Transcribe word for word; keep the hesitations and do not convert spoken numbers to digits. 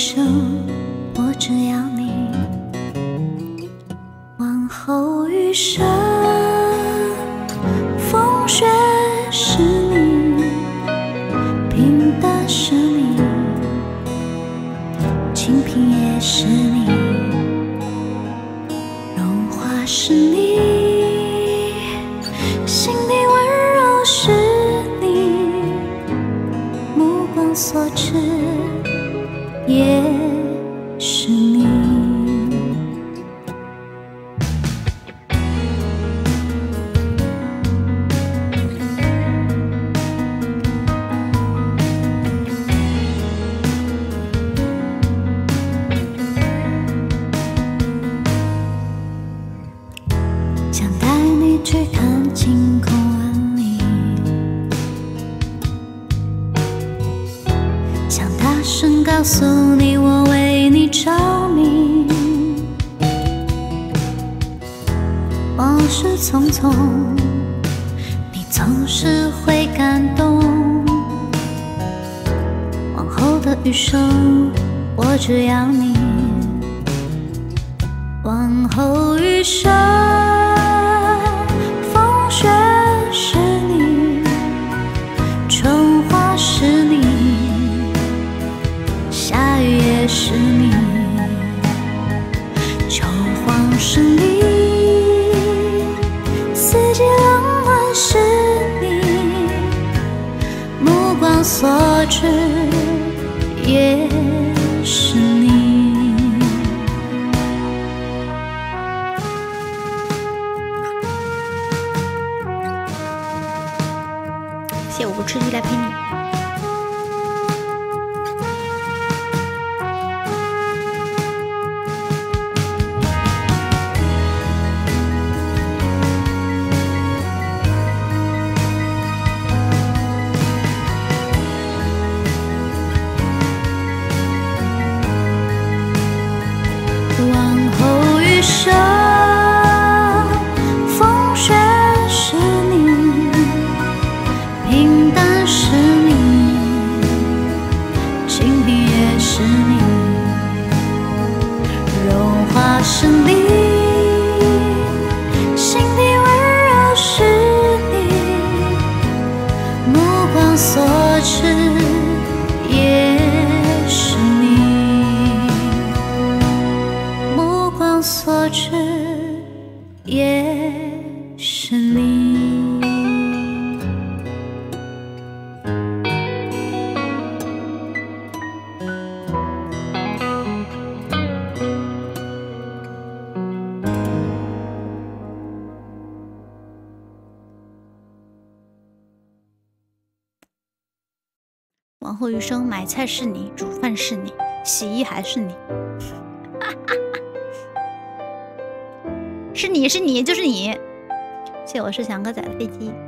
生，我只要你。往后余生，风雪是你，平淡是你，清贫也是你，融化是你，心底温柔是你，目光所至也是你。想带你去看晴空万里，想大声告诉你我为你着迷。往事匆匆，你总是会感动。往后的余生，我只要你。往后余生，风雪是你，春花是你，夏雨也是你，秋黄是你，四季冷暖是你，目光所至也是你。谢谢我不吃鸡来陪你。往后余生，风雪是你，平淡是你，清贫也是你，融化是你，心底温柔是你，目光所至也是你，目光所至也是你。往后余生，买菜是你，煮饭是你，洗衣还是你，是你是你就是你。谢谢我是翔哥仔的飞机。